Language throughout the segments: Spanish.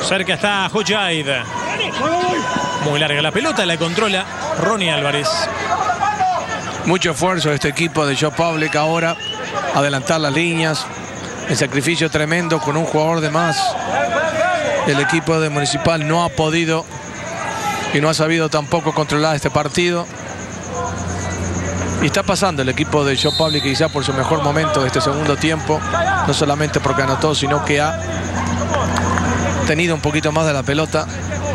Cerca está Hojaid. Muy larga la pelota, la controla Ronnie Álvarez. Mucho esfuerzo de este equipo de Joe Public ahora. Adelantar las líneas. El sacrificio tremendo con un jugador de más. El equipo de Municipal no ha podido y no ha sabido tampoco controlar este partido. Y está pasando el equipo de Joe Public quizá por su mejor momento de este segundo tiempo. No solamente porque anotó, sino que ha tenido un poquito más de la pelota.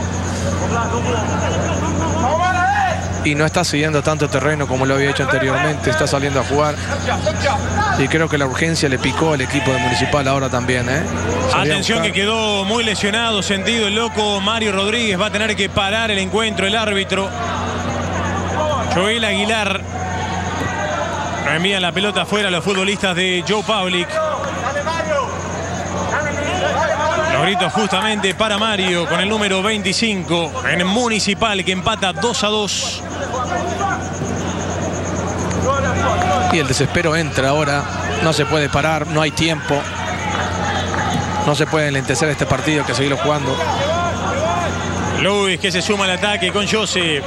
Y no está siguiendo tanto terreno como lo había hecho anteriormente. Está saliendo a jugar. Y creo que la urgencia le picó al equipo de Municipal ahora también, ¿eh? Atención que quedó muy lesionado, sentido el loco Mario Rodríguez. Va a tener que parar el encuentro el árbitro. Joel Aguilar. Envían la pelota afuera a los futbolistas de Joe Public. Los gritos justamente para Mario con el número 25 en Municipal, que empata 2-2. Y el desespero entra ahora. No se puede parar, no hay tiempo. No se puede enlentecer este partido, que seguirlo jugando. Luis que se suma al ataque con Joseph.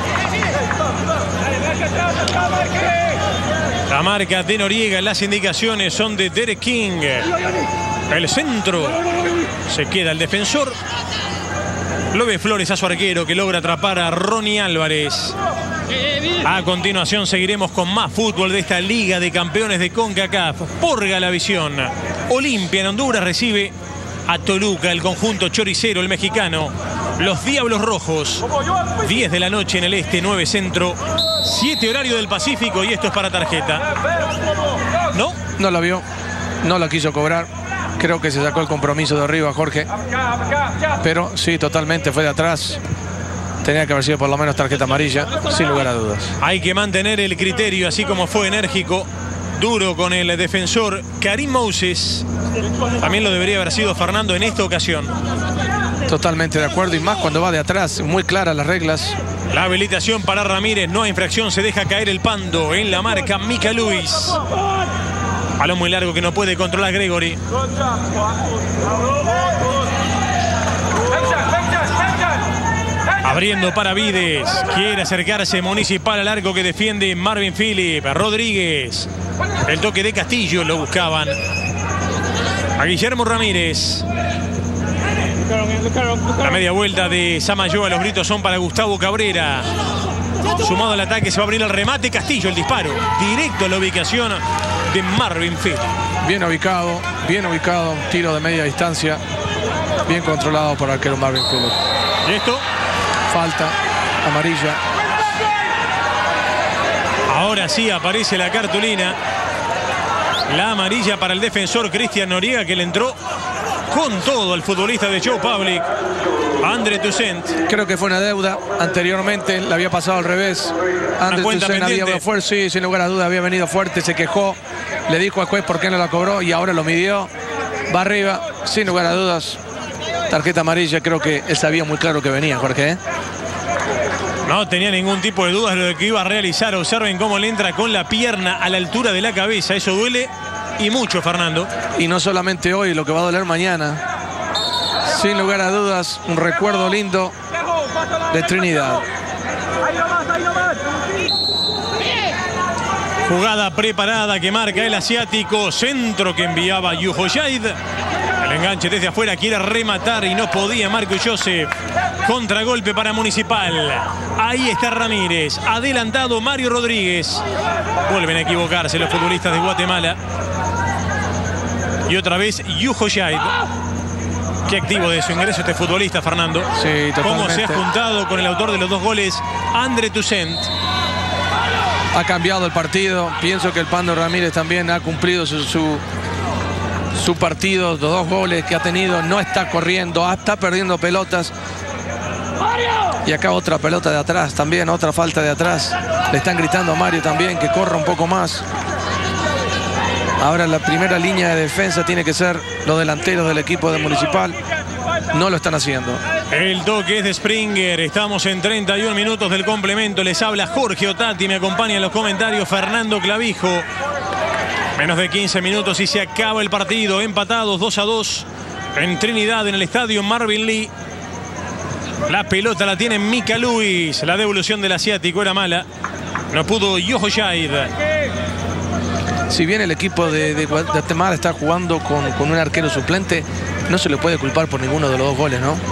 La marca de Noriega, las indicaciones son de Derek King. El centro. Se queda el defensor. Lo ve Flores a su arquero, que logra atrapar a Ronnie Álvarez. A continuación seguiremos con más fútbol de esta Liga de Campeones de CONCACAF por Galavisión. Olimpia en Honduras recibe a Toluca, el conjunto choricero, el mexicano. Los Diablos Rojos, 10 de la noche en el este, 9 centro, 7 horario del Pacífico, y esto es para tarjeta. ¿No? No la vio, no la quiso cobrar. Creo que se sacó el compromiso de arriba, Jorge. Pero sí, totalmente fue de atrás. Tenía que haber sido por lo menos tarjeta amarilla, sin lugar a dudas. Hay que mantener el criterio, así como fue enérgico, duro con el defensor Karim Moses. También lo debería haber sido Fernando en esta ocasión. Totalmente de acuerdo, y más cuando va de atrás. Muy claras las reglas. La habilitación para Ramírez, no hay infracción, se deja caer el pando en la marca Mica Luis. Balón muy largo que no puede controlar Gregory. Abriendo para Vides. Quiere acercarse Municipal al arco que defiende Marvin Phillip. Rodríguez. El toque de Castillo, lo buscaban. A Guillermo Ramírez. La media vuelta de Samayoa, los gritos son para Gustavo Cabrera. Sumado al ataque, se va a abrir el remate. Castillo, el disparo. Directo a la ubicación de Marvin Phillip. Bien ubicado, tiro de media distancia. Bien controlado por el arquero Marvin Phillip. ¿Y esto? Falta amarilla. Ahora sí aparece la cartulina. La amarilla para el defensor Cristian Noriega, que le entró con todo al futbolista de Joe Public, André Toussaint. Creo que fue una deuda. Anteriormente le había pasado al revés. André Toussaint había fuerte, sí, sin lugar a dudas, había venido fuerte, se quejó, le dijo al juez por qué no la cobró y ahora lo midió. Va arriba, sin lugar a dudas. Tarjeta amarilla, creo que él sabía muy claro que venía, Jorge, ¿eh? No tenía ningún tipo de dudas de lo que iba a realizar. Observen cómo le entra con la pierna a la altura de la cabeza. Eso duele y mucho, Fernando. Y no solamente hoy, lo que va a doler mañana. Sin lugar a dudas, un recuerdo lindo de Trinidad. Jugada preparada que marca el asiático. Centro que enviaba Yu Hojaid. El enganche desde afuera, quiere rematar y no podía Marcus Joseph. Contragolpe para Municipal. Ahí está Ramírez. Adelantado Mario Rodríguez. Vuelven a equivocarse los futbolistas de Guatemala. Y otra vez Yu Hojaid. Qué activo de su ingreso este futbolista, Fernando. Sí, totalmente. Cómo se ha juntado con el autor de los 2 goles, André Toussaint. Ha cambiado el partido. Pienso que el Pando Ramírez también ha cumplido su partido. Los 2 goles que ha tenido. No está corriendo, está perdiendo pelotas. Y acá otra pelota de atrás también, otra falta de atrás. Le están gritando a Mario también que corra un poco más. Ahora la primera línea de defensa tiene que ser los delanteros del equipo de Municipal. No lo están haciendo. El toque es de Springer. Estamos en 31 minutos del complemento. Les habla Jorge Otati. Me acompaña en los comentarios Fernando Clavijo. Menos de 15 minutos y se acaba el partido. Empatados 2-2. en Trinidad, en el estadio Marvin Lee. La pelota la tiene Mika Lewis. La devolución del asiático era mala. No pudo Yoho Jaid. Si bien el equipo de Guatemala está jugando con un arquero suplente, no se le puede culpar por ninguno de los dos goles, ¿no?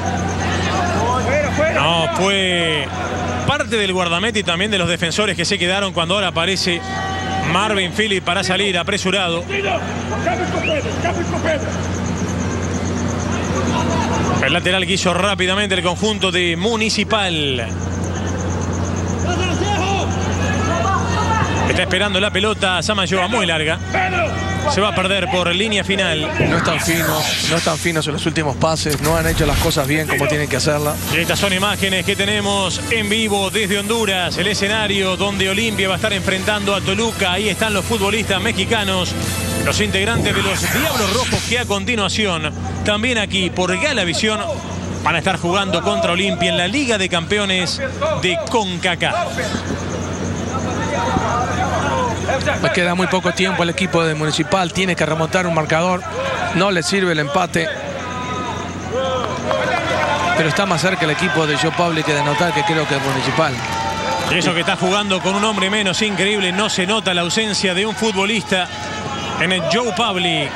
No, fue parte del guardameta y también de los defensores que se quedaron cuando ahora aparece Marvin Phillips para salir apresurado. El lateral que hizo rápidamente el conjunto de Municipal. Está esperando la pelota Samayoa, muy larga. Se va a perder por línea final. No están finos en los últimos pases. No han hecho las cosas bien como tienen que hacerlas. Y estas son imágenes que tenemos en vivo desde Honduras. El escenario donde Olimpia va a estar enfrentando a Toluca. Ahí están los futbolistas mexicanos, los integrantes de los Diablos Rojos, que a continuación, también aquí por Galavisión, van a estar jugando contra Olimpia en la Liga de Campeones de CONCACAF. Le queda muy poco tiempo al equipo de Municipal. Tiene que remontar un marcador. No le sirve el empate. Pero está más cerca el equipo de Joe Public de anotar que creo que el Municipal. Y eso que está jugando con un hombre menos, increíble. No se nota la ausencia de un futbolista en el Joe Public.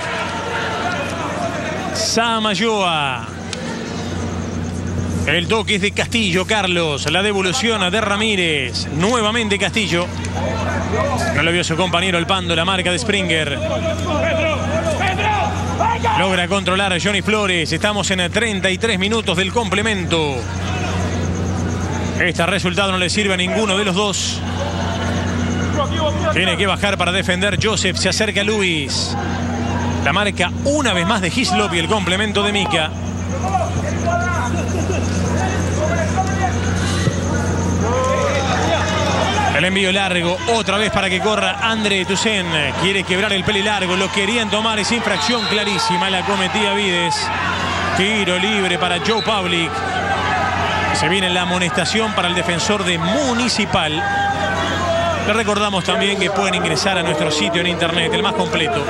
Samayoa. El toque es de Castillo, Carlos. La devolución de Ramírez. Nuevamente Castillo. No lo vio su compañero el Pando, la marca de Springer. Logra controlar a Johnny Flores. Estamos en 33 minutos del complemento. Este resultado no le sirve a ninguno de los dos. Tiene que bajar para defender Joseph. Se acerca Luis. La marca una vez más de Hislop y el complemento de Mika. El envío largo, otra vez para que corra André Toussaint. Quiere quebrar el pele largo, lo querían tomar, es infracción clarísima, la cometía Vides. Tiro libre para Joe Public. Se viene la amonestación para el defensor de Municipal. Les recordamos también que pueden ingresar a nuestro sitio en internet, el más completo,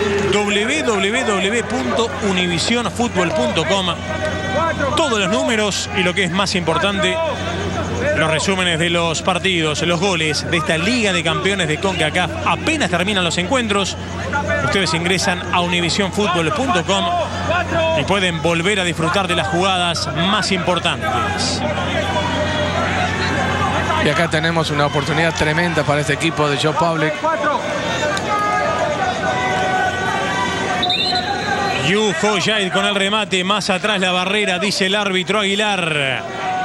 www.univisionfutbol.com. Todos los números y, lo que es más importante, los resúmenes de los partidos, los goles de esta Liga de Campeones de CONCACAF. Apenas terminan los encuentros, ustedes ingresan a univisionfutbol.com y pueden volver a disfrutar de las jugadas más importantes. Y acá tenemos una oportunidad tremenda para este equipo de Joe Public. Yoho Jaid con el remate, más atrás la barrera, dice el árbitro Aguilar.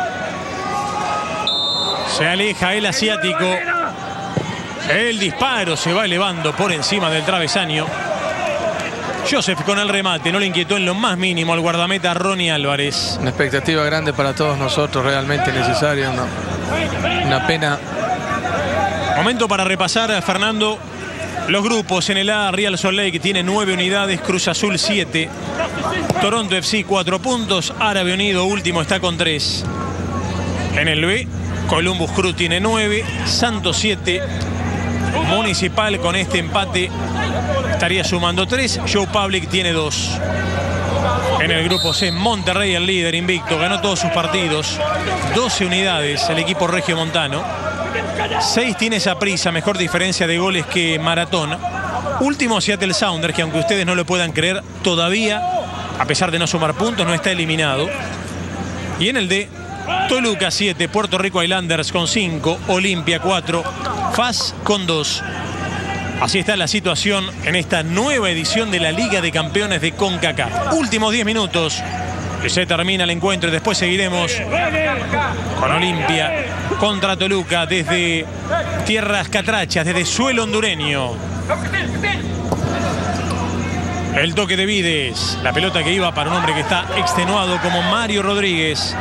Se aleja el asiático. El disparo se va elevando por encima del travesaño. Joseph con el remate, no le inquietó en lo más mínimo al guardameta Ronnie Álvarez. Una expectativa grande para todos nosotros, realmente necesaria. Una pena. Momento para repasar, Fernando, los grupos. En el A, Real Salt Lake tiene 9 unidades, Cruz Azul 7, Toronto FC 4 puntos, Árabe Unido último está con 3. En el B, Columbus Crew tiene 9, Santos 7, Municipal con este empate estaría sumando 3, Joe Public tiene 2. En el grupo C, Monterrey, el líder invicto, ganó todos sus partidos, 12 unidades el equipo regiomontano. 6 tiene Saprissa, mejor diferencia de goles que Maratón. Último Seattle Sounders, que aunque ustedes no lo puedan creer, todavía, a pesar de no sumar puntos, no está eliminado. Y en el D, Toluca 7, Puerto Rico Islanders con 5, Olimpia 4, FAS con 2. Así está la situación en esta nueva edición de la Liga de Campeones de CONCACAF. Últimos 10 minutos y se termina el encuentro, y después seguiremos con Olimpia contra Toluca desde tierras catrachas, desde suelo hondureño. El toque de Vides, la pelota que iba para un hombre que está extenuado como Mario Rodríguez.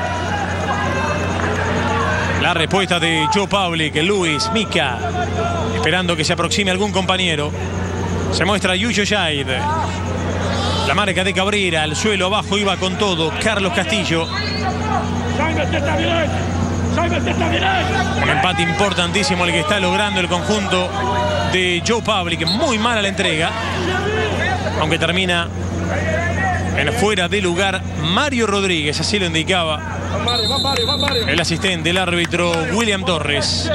La respuesta de Joe Public, Luis, Mika, esperando que se aproxime algún compañero. Se muestra Yoho Jaid. La marca de Cabrera, al suelo abajo iba con todo Carlos Castillo. Un empate importantísimo el que está logrando el conjunto de Joe Public. Muy mala la entrega, aunque termina En fuera de lugar, Mario Rodríguez, así lo indicaba el asistente, el árbitro William Torres.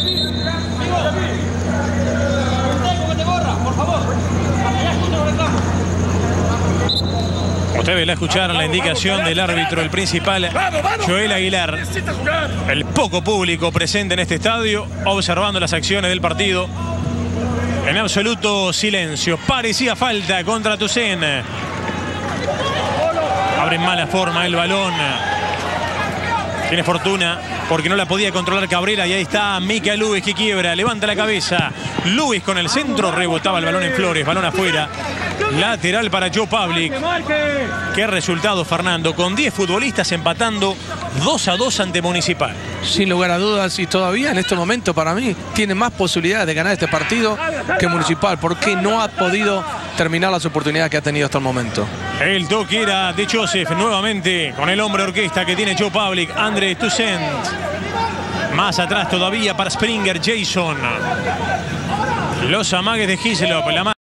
Ustedes la escucharon, la indicación del árbitro, el principal, Joel Aguilar. El poco público presente en este estadio, observando las acciones del partido. En absoluto silencio. Parecía falta contra Toussaint. Abre en mala forma el balón. Tiene fortuna porque no la podía controlar Cabrera. Y ahí está Mika Lewis que quiebra. Levanta la cabeza. Lewis con el centro. Rebotaba el balón en Flores. Balón afuera. Lateral para Joe Public. Qué resultado, Fernando. Con 10 futbolistas empatando 2-2 ante Municipal. Sin lugar a dudas. Y todavía en este momento para mí tiene más posibilidades de ganar este partido que Municipal. Porque no ha podido terminar las oportunidades que ha tenido hasta el momento. El toque era de Joseph. Nuevamente con el hombre orquesta que tiene Joe Public. André Toussaint. Más atrás todavía para Springer, Jason. Los amagues de Hislop. La